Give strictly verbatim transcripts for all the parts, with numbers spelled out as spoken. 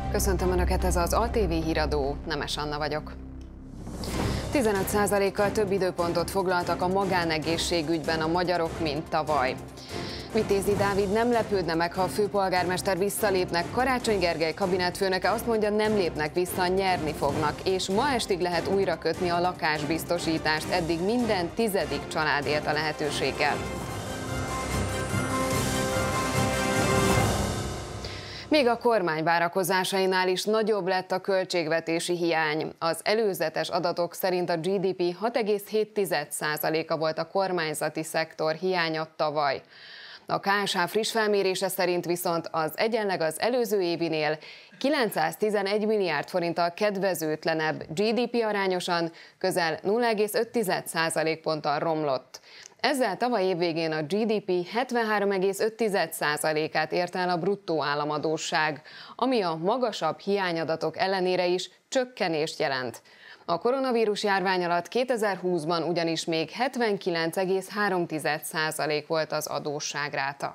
Köszöntöm Önöket, ez az á té vé híradó, Nemes Anna vagyok. tizenöt százalékkal több időpontot foglaltak a magánegészségügyben a magyarok, mint tavaly. Vitézi Dávid nem lepődne meg, ha a főpolgármester visszalépnek. Karácsony Gergely kabinetfőnöke azt mondja, nem lépnek vissza, nyerni fognak, és ma estig lehet újra kötni a lakásbiztosítást. Eddig minden tizedik család élt a lehetőséggel. Még a kormány várakozásainál is nagyobb lett a költségvetési hiány. Az előzetes adatok szerint a gé dé pé hat egész hét százaléka volt a kormányzati szektor hiánya tavaly. A ká es há friss felmérése szerint viszont az egyenleg az előző évinél kilencszáztizenegy milliárd forinttal kedvezőtlenebb, gé dé pé arányosan közel nulla egész öt százalékponttal romlott. Ezzel tavaly évvégén a gé dé pé hetvenhárom egész öt százalékát ért el a bruttó államadósság, ami a magasabb hiányadatok ellenére is csökkenést jelent. A koronavírus járvány alatt kétezer-húszban ugyanis még hetvenkilenc egész három százalék volt az adósságráta.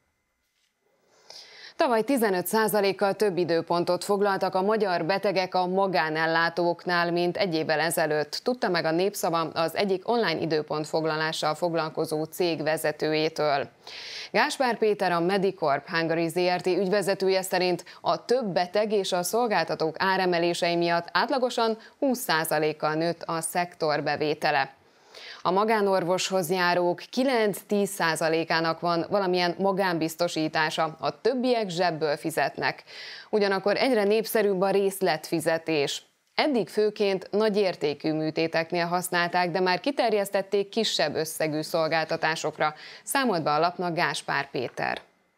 Tavaly tizenöt százalékkal több időpontot foglaltak a magyar betegek a magánellátóknál, mint egy évvel ezelőtt, tudta meg a Népszava az egyik online időpontfoglalással foglalkozó cég vezetőjétől. Gáspár Péter, a Medicorp Hungary zé er té ügyvezetője szerint a több beteg és a szolgáltatók áremelései miatt átlagosan húsz százalékkal nőtt a szektor bevétele. A magánorvoshoz járók kilenc-tíz százalékának van valamilyen magánbiztosítása, a többiek zsebből fizetnek. Ugyanakkor egyre népszerűbb a részletfizetés. Eddig főként nagyértékű műtéteknél használták, de már kiterjesztették kisebb összegű szolgáltatásokra, számolt be a lapnak Gáspár Péter.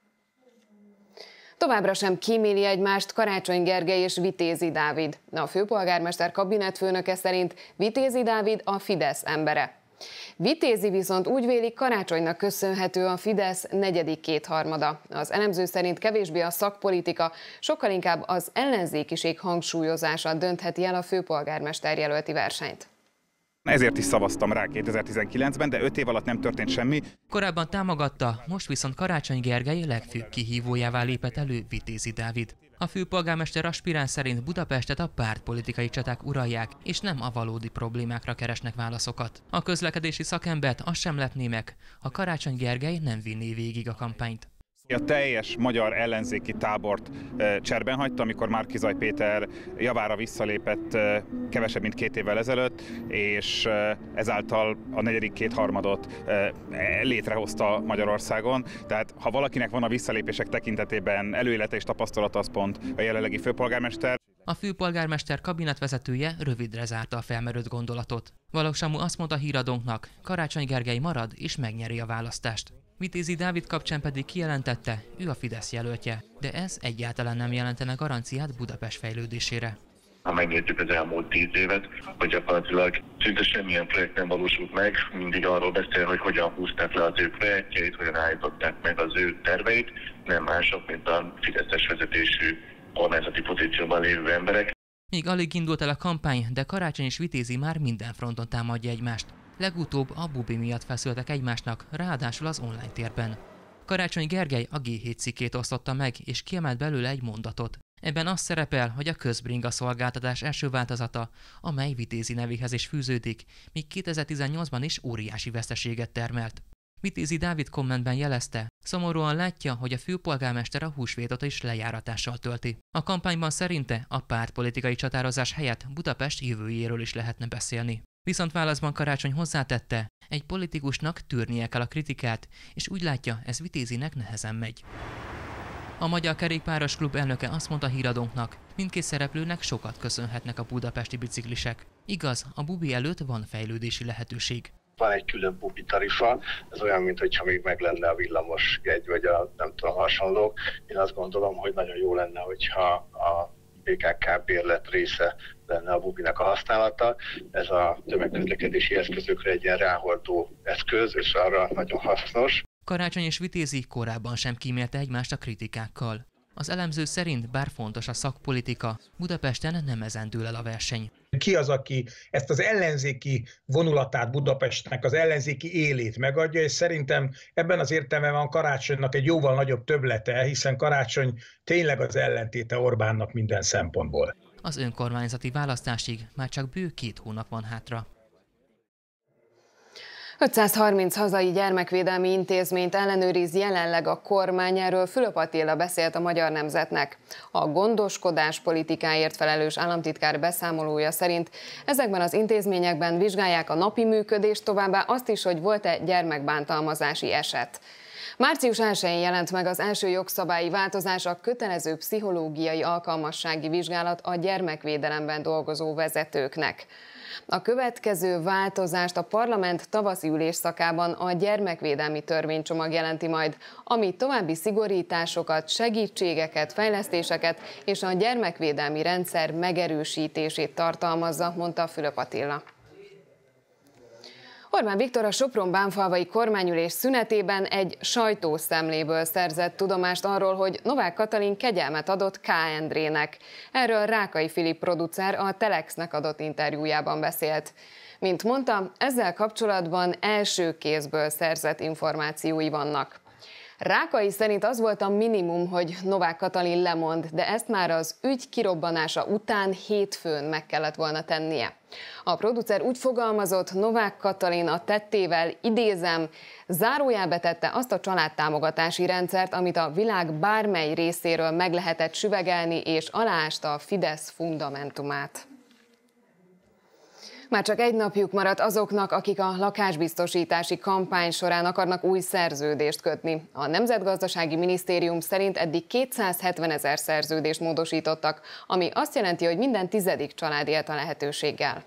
Továbbra sem kíméli egymást Karácsony Gergely és Vitézi Dávid. A főpolgármester kabinetfőnöke szerint Vitézi Dávid a Fidesz embere. Vitézi viszont úgy véli, Karácsonynak köszönhető a Fidesz negyedik kétharmada. Az elemző szerint kevésbé a szakpolitika, sokkal inkább az ellenzékiség hangsúlyozása döntheti el a főpolgármester jelölti versenyt. Ezért is szavaztam rá kétezer-tizenkilencben, de öt év alatt nem történt semmi. Korábban támogatta, most viszont Karácsony Gergely legfőbb kihívójává lépett elő Vitézi Dávid. A főpolgármester aspiráns szerint Budapestet a pártpolitikai csaták uralják, és nem a valódi problémákra keresnek válaszokat. A közlekedési szakembert azt sem lepné meg, ha Karácsony Gergely nem vinné végig a kampányt. A teljes magyar ellenzéki tábort e, cserben hagyta, amikor Márki-Zay Péter javára visszalépett e, kevesebb, mint két évvel ezelőtt, és e, ezáltal a negyedik kétharmadot e, létrehozta Magyarországon. Tehát ha valakinek van a visszalépések tekintetében előélete és tapasztalata, az pont a jelenlegi főpolgármester. A főpolgármester kabinetvezetője rövidre zárta a felmerült gondolatot. Valók Samu azt mondta híradónknak, Karácsony Gergely marad és megnyeri a választást. Vitézi Dávid kapcsán pedig kijelentette, ő a Fidesz jelöltje, de ez egyáltalán nem jelentene garanciát Budapest fejlődésére. Ha megnézzük az elmúlt tíz évet, hogy gyakorlatilag szinte semmilyen projekt nem valósult meg, mindig arról beszél, hogy hogyan húzták le az ő projektjeit, hogyan állították meg az ő terveit, nem mások, mint a fideszes vezetésű kormányzati pozícióban lévő emberek. Még alig indult el a kampány, de Karácsony és Vitézi már minden fronton támadja egymást. Legutóbb a Bubi miatt feszültek egymásnak, ráadásul az online térben. Karácsony Gergely a gé hét cikkét osztotta meg, és kiemelt belőle egy mondatot. Ebben az szerepel, hogy a közbringa szolgáltatás első változata, amely Vitézi nevéhez is fűződik, míg kétezer-tizennyolcban is óriási veszteséget termelt. Vitézi Dávid kommentben jelezte, szomorúan látja, hogy a főpolgármester a húsvétot is lejáratással tölti. A kampányban szerinte a pártpolitikai csatározás helyett Budapest jövőjéről is lehetne beszélni. Viszont válaszban Karácsony hozzátette, egy politikusnak tűrnie kell a kritikát, és úgy látja, ez Vitézinek nehezen megy. A Magyar Kerékpáros Klub elnöke azt mondta híradónknak, mindkét szereplőnek sokat köszönhetnek a budapesti biciklisek. Igaz, a Bubi előtt van fejlődési lehetőség. Van egy külön bubi tarifa, ez olyan, mintha még meg lenne a villamos jegy, vagy a nem tudom, hasonlók. Én azt gondolom, hogy nagyon jó lenne, hogyha a bé ká ká bérlet része lenne a bubinak a használata. Ez a tömegközlekedési eszközökre egy ilyen ráhordó eszköz, és arra nagyon hasznos. Karácsony és Vitézi korábban sem kímélte egymást a kritikákkal. Az elemző szerint, bár fontos a szakpolitika, Budapesten nem ezen dől el a verseny. Ki az, aki ezt az ellenzéki vonulatát Budapestnek, az ellenzéki élét megadja, és szerintem ebben az értelemben van Karácsonynak egy jóval nagyobb többlete, hiszen Karácsony tényleg az ellentéte Orbánnak minden szempontból. Az önkormányzati választásig már csak bő két hónap van hátra. ötszázharminc hazai gyermekvédelmi intézményt ellenőriz jelenleg a kormány, erről Fülöp Attila beszélt a Magyar Nemzetnek. A gondoskodás politikáért felelős államtitkár beszámolója szerint ezekben az intézményekben vizsgálják a napi működést, továbbá azt is, hogy volt-e gyermekbántalmazási eset. március elsején jelent meg az első jogszabályi változás, a kötelező pszichológiai alkalmassági vizsgálat a gyermekvédelemben dolgozó vezetőknek. A következő változást a parlament tavaszi ülésszakában a gyermekvédelmi törvénycsomag jelenti majd, ami további szigorításokat, segítségeket, fejlesztéseket és a gyermekvédelmi rendszer megerősítését tartalmazza, mondta Fülöp Attila. Orbán Viktor a Sopron-Bánfalvai kormányülés szünetében egy sajtószemléből szerzett tudomást arról, hogy Novák Katalin kegyelmet adott K. Endrének. Erről Rákai Filip producer a Telexnek adott interjújában beszélt. Mint mondta, ezzel kapcsolatban első kézből szerzett információi vannak. Rákai szerint az volt a minimum, hogy Novák Katalin lemond, de ezt már az ügy kirobbanása után hétfőn meg kellett volna tennie. A producer úgy fogalmazott, Novák Katalin a tettével, idézem, zárójelbe tette azt a családtámogatási rendszert, amit a világ bármely részéről meg lehetett süvegelni, és aláásta a Fidesz fundamentumát. Már csak egy napjuk maradt azoknak, akik a lakásbiztosítási kampány során akarnak új szerződést kötni. A Nemzetgazdasági Minisztérium szerint eddig kétszázhetven ezer szerződést módosítottak, ami azt jelenti, hogy minden tizedik család élt a lehetőséggel.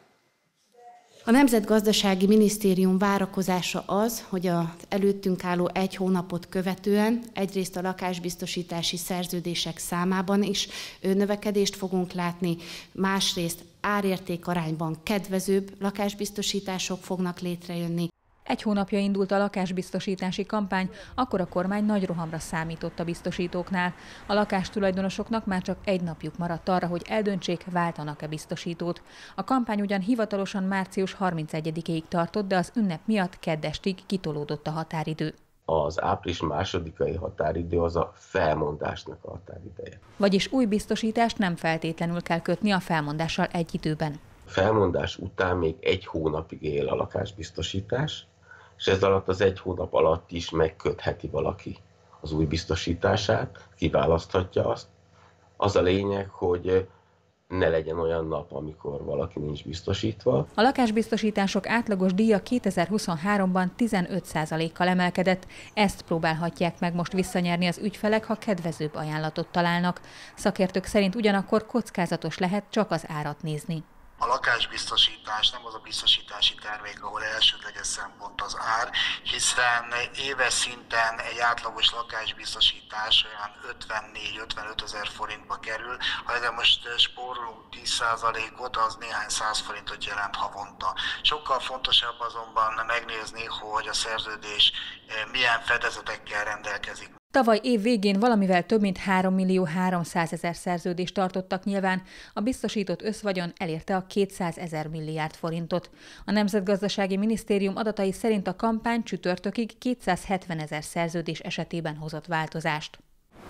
A Nemzetgazdasági Minisztérium várakozása az, hogy az előttünk álló egy hónapot követően egyrészt a lakásbiztosítási szerződések számában is növekedést fogunk látni, másrészt árérték arányban kedvezőbb lakásbiztosítások fognak létrejönni. Egy hónapja indult a lakásbiztosítási kampány, akkor a kormány nagy rohamra számított a biztosítóknál. A lakástulajdonosoknak már csak egy napjuk maradt arra, hogy eldöntsék, váltanak-e biztosítót. A kampány ugyan hivatalosan március harmincegyedikéig tartott, de az ünnep miatt keddestig kitolódott a határidő. Az április másodikai határidő az a felmondásnak a határideje. Vagyis új biztosítást nem feltétlenül kell kötni a felmondással egy időben. A felmondás után még egy hónapig él a lakásbiztosítás, és ez alatt az egy hónap alatt is megkötheti valaki az új biztosítását, kiválaszthatja azt. Az a lényeg, hogy ne legyen olyan nap, amikor valaki nincs biztosítva. A lakásbiztosítások átlagos díja kétezer-huszonháromban tizenöt százalékkal emelkedett, ezt próbálhatják meg most visszanyerni az ügyfelek, ha kedvezőbb ajánlatot találnak. Szakértők szerint ugyanakkor kockázatos lehet csak az árat nézni. A lakásbiztosítás nem az a biztosítási termék, ahol elsődleges szempont az ár, hiszen éves szinten egy átlagos lakásbiztosítás olyan ötvennégy-ötvenöt ezer forintba kerül. Ha ezen most spórolunk tíz százalékot, az néhány száz forintot jelent havonta. Sokkal fontosabb azonban megnézni, hogy a szerződés milyen fedezetekkel rendelkezik. Tavaly év végén valamivel több mint három millió háromszázezer szerződést tartottak nyilván, a biztosított összvagyon elérte a kétszázezer milliárd forintot. A Nemzetgazdasági Minisztérium adatai szerint a kampány csütörtökig kétszázhetven ezer szerződés esetében hozott változást.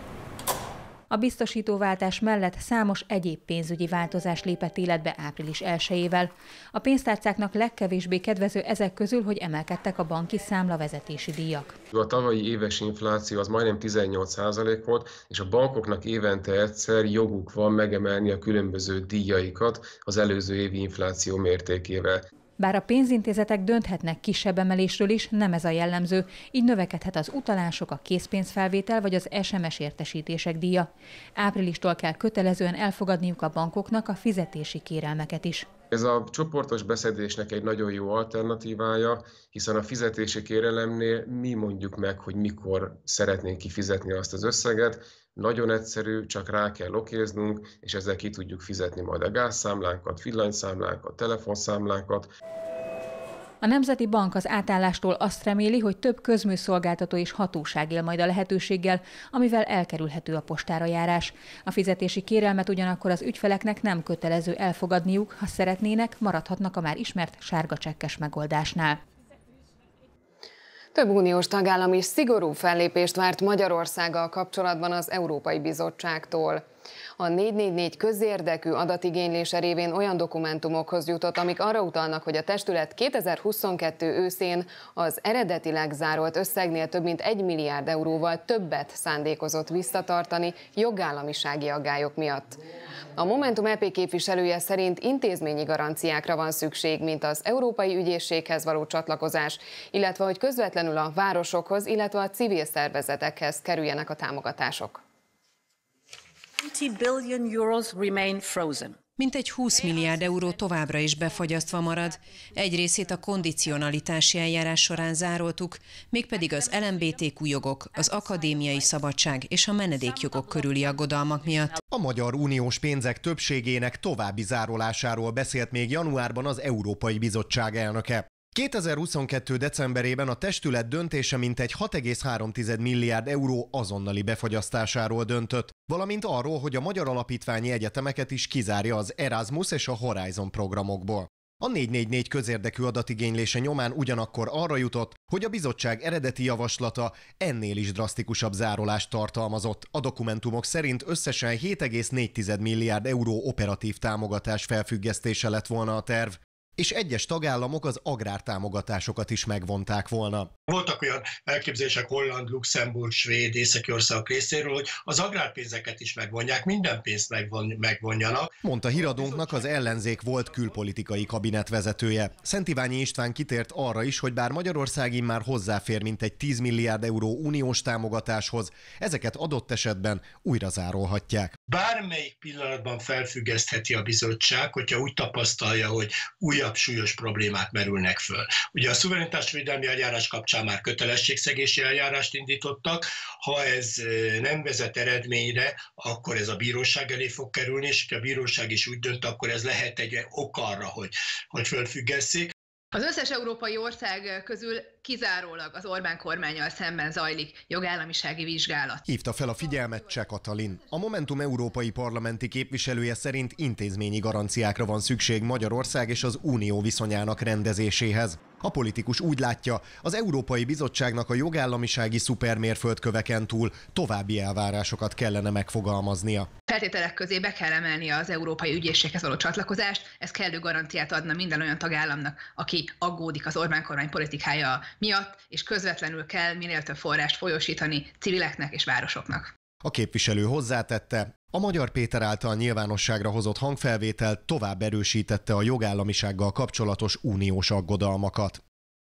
A biztosítóváltás mellett számos egyéb pénzügyi változás lépett életbe április elsejével. A pénztárcáknak legkevésbé kedvező ezek közül, hogy emelkedtek a banki számlavezetési díjak. A tavalyi éves infláció az majdnem tizennyolc százalék volt, és a bankoknak évente egyszer joguk van megemelni a különböző díjaikat az előző évi infláció mértékével. Bár a pénzintézetek dönthetnek kisebb emelésről is, nem ez a jellemző, így növekedhet az utalások, a készpénzfelvétel vagy az es em es értesítések díja. Áprilistól kell kötelezően elfogadniuk a bankoknak a fizetési kérelmeket is. Ez a csoportos beszedésnek egy nagyon jó alternatívája, hiszen a fizetési kérelemnél mi mondjuk meg, hogy mikor szeretnénk kifizetni azt az összeget. Nagyon egyszerű, csak rá kell okéznunk, és ezzel ki tudjuk fizetni majd a gázszámlánkat, villanyszámlánkat, telefonszámlánkat. A Nemzeti Bank az átállástól azt reméli, hogy több közműszolgáltató és hatóság él majd a lehetőséggel, amivel elkerülhető a postára járás. A fizetési kérelmet ugyanakkor az ügyfeleknek nem kötelező elfogadniuk, ha szeretnének, maradhatnak a már ismert sárga csekkes megoldásnál. Több uniós tagállam is szigorú fellépést várt Magyarországgal kapcsolatban az Európai Bizottságtól. A négy négy négy közérdekű adatigénylése révén olyan dokumentumokhoz jutott, amik arra utalnak, hogy a testület kétezer-huszonkettő őszén az eredetileg zárolt összegnél több mint egy milliárd euróval többet szándékozott visszatartani jogállamisági aggályok miatt. A Momentum é pé képviselője szerint intézményi garanciákra van szükség, mint az Európai Ügyészséghez való csatlakozás, illetve hogy közvetlenül a városokhoz, illetve a civil szervezetekhez kerüljenek a támogatások. Mintegy húsz milliárd euró továbbra is befagyasztva marad. Egy részét a kondicionalitási eljárás során zároltuk, mégpedig az el em bé té kú jogok, az akadémiai szabadság és a menedékjogok körüli aggodalmak miatt. A Magyar Uniós pénzek többségének további zárolásáról beszélt még januárban az Európai Bizottság elnöke. kétezer-huszonkettő decemberében a testület döntése mintegy hat egész három milliárd euró azonnali befagyasztásáról döntött, valamint arról, hogy a magyar alapítványi egyetemeket is kizárja az Erasmus és a Horizon programokból. A négy négy négy közérdekű adatigénylése nyomán ugyanakkor arra jutott, hogy a bizottság eredeti javaslata ennél is drasztikusabb zárolást tartalmazott. A dokumentumok szerint összesen hét egész négy milliárd euró operatív támogatás felfüggesztése lett volna a terv, és egyes tagállamok az agrártámogatásokat is megvonták volna. Voltak olyan elképzelések Holland, Luxemburg, Svéd, északi országok részéről, hogy az agrárpénzeket is megvonják, minden pénzt megvon, megvonjanak. Mondta híradónknak az ellenzék volt külpolitikai kabinetvezetője. Szent Iványi István kitért arra is, hogy bár Magyarország immár hozzáfér mintegy tíz milliárd euró uniós támogatáshoz, ezeket adott esetben újra zárolhatják. Bármelyik pillanatban felfüggesztheti a bizottság, hogyha úgy tapasztalja, hogy újabb súlyos problémák merülnek föl. Ugye a szuverenitásvédelmi eljárás kapcsán már kötelességszegési eljárást indítottak, ha ez nem vezet eredményre, akkor ez a bíróság elé fog kerülni, és ha a bíróság is úgy dönt, akkor ez lehet egy ok arra, hogy, hogy felfüggesszék. Az összes európai ország közül kizárólag az Orbán kormánnyal szemben zajlik jogállamisági vizsgálat. Hívta fel a figyelmet Cseh Katalin. A Momentum európai parlamenti képviselője szerint intézményi garanciákra van szükség Magyarország és az Unió viszonyának rendezéséhez. A politikus úgy látja, az Európai Bizottságnak a jogállamisági szupermérföldköveken túl további elvárásokat kellene megfogalmaznia. Feltételek közé be kell emelni az Európai Ügyészséghez való csatlakozást, ez kellő garanciát adna minden olyan tagállamnak, aki aggódik az Orbán kormány politikája miatt, és közvetlenül kell minél több forrást folyósítani civileknek és városoknak. A képviselő hozzátette, a Magyar Péter által nyilvánosságra hozott hangfelvétel tovább erősítette a jogállamisággal kapcsolatos uniós aggodalmakat.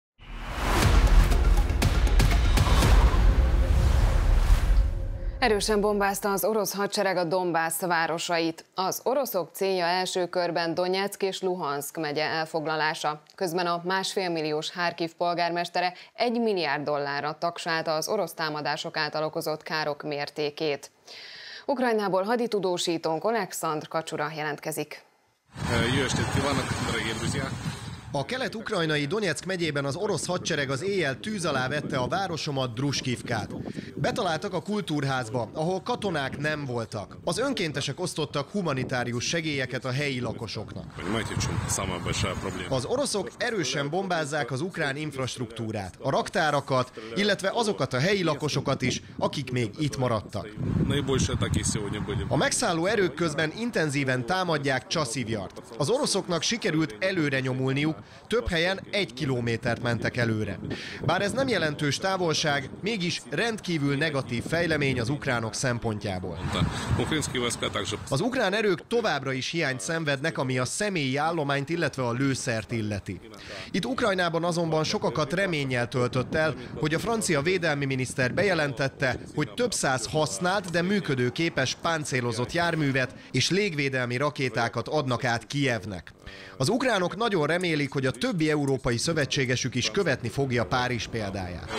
Erősen bombázta az orosz hadsereg a Donbasz városait. Az oroszok célja első körben Donyeck és Luhanszk megye elfoglalása. Közben a másfél milliós Harkiv polgármestere egy milliárd dollárra tagsálta az orosz támadások által okozott károk mértékét. Ukrajnából haditudósítónk Oleksandr Kacsura jelentkezik. Jó estét kívánok, drági друзья! A kelet-ukrajnai Donyeck megyében az orosz hadsereg az éjjel tűz alá vette a városomat, Druskivkát. Betaláltak a kultúrházba, ahol katonák nem voltak. Az önkéntesek osztottak humanitárius segélyeket a helyi lakosoknak. Az oroszok erősen bombázzák az ukrán infrastruktúrát, a raktárakat, illetve azokat a helyi lakosokat is, akik még itt maradtak. A megszálló erők közben intenzíven támadják Csaszivjart. Az oroszoknak sikerült előre nyomulniuk, több helyen egy kilométert mentek előre. Bár ez nem jelentős távolság, mégis rendkívül negatív fejlemény az ukránok szempontjából. Az ukrán erők továbbra is hiányt szenvednek, ami a személyi állományt, illetve a lőszert illeti. Itt Ukrajnában azonban sokakat reménnyel töltött el, hogy a francia védelmi miniszter bejelentette, hogy több száz használt, de működőképes páncélozott járművet és légvédelmi rakétákat adnak át Kijevnek. Az ukránok nagyon remélik, remélik, hogy a többi európai szövetségesük is követni fogja Párizs példáját.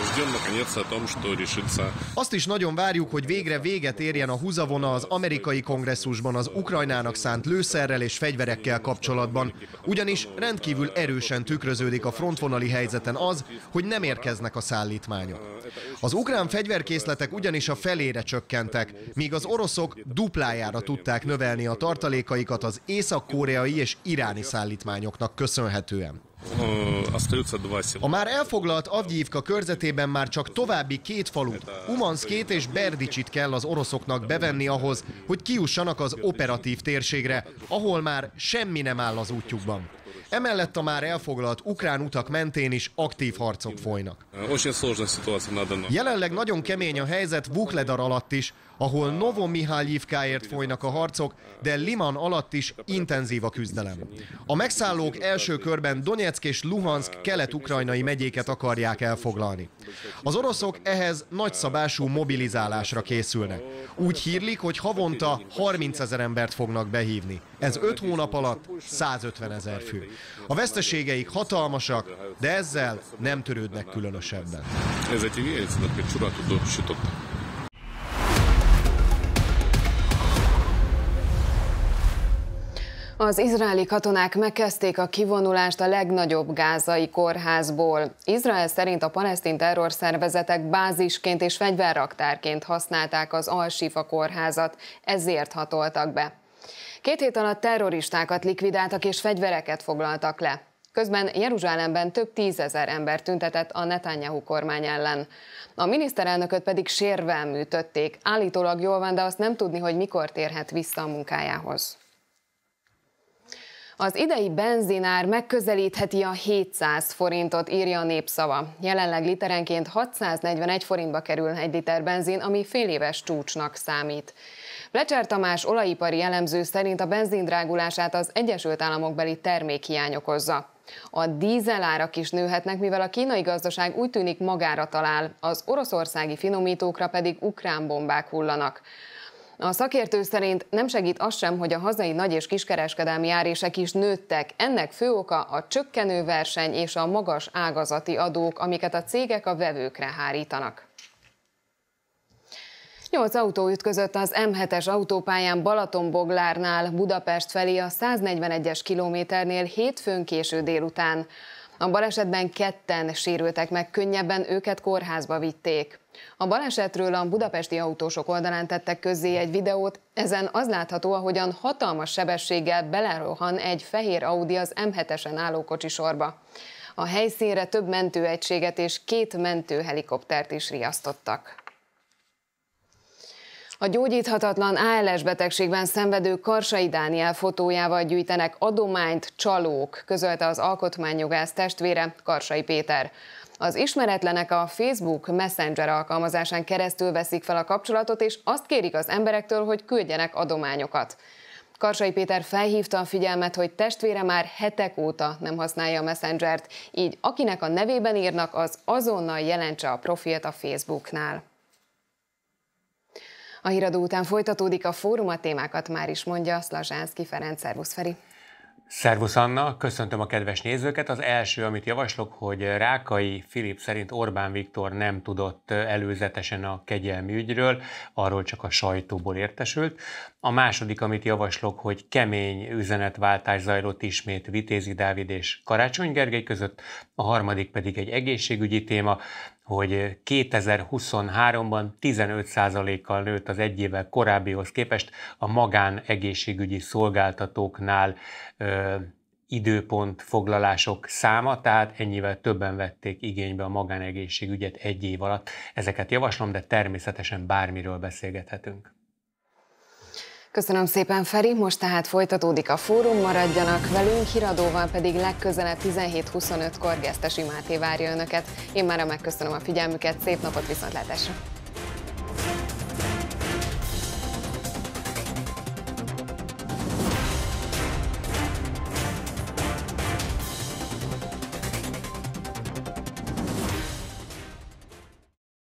Azt is nagyon várjuk, hogy végre véget érjen a húzavona az amerikai kongresszusban az Ukrajnának szánt lőszerrel és fegyverekkel kapcsolatban, ugyanis rendkívül erősen tükröződik a frontvonali helyzeten az, hogy nem érkeznek a szállítmányok. Az ukrán fegyverkészletek ugyanis a felére csökkentek, míg az oroszok duplájára tudták növelni a tartalékaikat az észak-koreai és iráni szállítmányoknak köszönhetően. A már elfoglalt Avdyivka körzetében már csak további két falut, Umanszkét és Berdicsit kell az oroszoknak bevenni ahhoz, hogy kijussanak az operatív térségre, ahol már semmi nem áll az útjukban. Emellett a már elfoglalt ukrán utak mentén is aktív harcok folynak. Jelenleg nagyon kemény a helyzet Vuhledar alatt is, ahol Novomihaljivkáért folynak a harcok, de Liman alatt is intenzív a küzdelem. A megszállók első körben Donyeck és Luhanszk kelet-ukrajnai megyéket akarják elfoglalni. Az oroszok ehhez nagyszabású mobilizálásra készülnek. Úgy hírlik, hogy havonta harmincezer embert fognak behívni. Ez öt hónap alatt százötvenezer fő. A veszteségeik hatalmasak, de ezzel nem törődnek különösebben. Az izraeli katonák megkezdték a kivonulást a legnagyobb gázai kórházból. Izrael szerint a palesztin terrorszervezetek bázisként és fegyverraktárként használták az Al-Shifa kórházat, ezért hatoltak be. Két hét alatt terroristákat likvidáltak és fegyvereket foglaltak le. Közben Jeruzsálemben több tízezer ember tüntetett a Netanyahu kormány ellen. A miniszterelnököt pedig sérvel műtötték. Állítólag jól van, de azt nem tudni, hogy mikor térhet vissza a munkájához. Az idei benzinár megközelítheti a hétszáz forintot, írja a Népszava. Jelenleg literenként hatszáznegyvenegy forintba kerül egy liter benzin, ami fél éves csúcsnak számít. Plecser Tamás olajipari elemző szerint a benzin drágulását az Egyesült Államokbeli termékhiány okozza. A dízelárak is nőhetnek, mivel a kínai gazdaság úgy tűnik magára talál, az oroszországi finomítókra pedig ukrán bombák hullanak. A szakértő szerint nem segít az sem, hogy a hazai nagy- és kiskereskedelmi árések is nőttek. Ennek fő oka a csökkenő verseny és a magas ágazati adók, amiket a cégek a vevőkre hárítanak. Nyolc autó ütközött az M hetes autópályán Balatonboglárnál Budapest felé a száznegyvenegyes kilométernél hétfőn késő délután. A balesetben ketten sérültek meg, könnyebben őket kórházba vitték. A balesetről a budapesti autósok oldalán tettek közzé egy videót, ezen az látható, ahogyan hatalmas sebességgel belerohan egy fehér Audi az M hetesen álló kocsisorba. A helyszínre több mentőegységet és két mentőhelikoptert is riasztottak. A gyógyíthatatlan á el es betegségben szenvedő Karsai Dániel fotójával gyűjtenek adományt csalók, közölte az alkotmányjogász testvére, Karsai Péter. Az ismeretlenek a Facebook Messenger alkalmazásán keresztül veszik fel a kapcsolatot, és azt kérik az emberektől, hogy küldjenek adományokat. Karsai Péter felhívta a figyelmet, hogy testvére már hetek óta nem használja a Messengert, így akinek a nevében írnak, az azonnal jelentse a profilt a Facebooknál. A híradó után folytatódik a fórum, a témákat már is mondja Szlazsánszky Ferenc. Szervusz, Feri! Szervusz, Anna! Köszöntöm a kedves nézőket! Az első, amit javaslok, hogy Rákai Filip szerint Orbán Viktor nem tudott előzetesen a kegyelmi ügyről, arról csak a sajtóból értesült. A második, amit javaslok, hogy kemény üzenetváltás zajlott ismét Vitézi Dávid és Karácsony Gergely között. A harmadik pedig egy egészségügyi téma, hogy kétezer-huszonháromban tizenöt százalékkal nőtt az egy évvel korábbihoz képest a magánegészségügyi szolgáltatóknál ö, időpontfoglalások száma, tehát ennyivel többen vették igénybe a magánegészségügyet egy év alatt. Ezeket javaslom, de természetesen bármiről beszélgethetünk. Köszönöm szépen, Feri, most tehát folytatódik a fórum, maradjanak velünk, híradóval pedig legközelebb tizenhét huszonötkor Gesztesi Máté várja önöket. Én mára megköszönöm a figyelmüket, szép napot, viszontlátásra!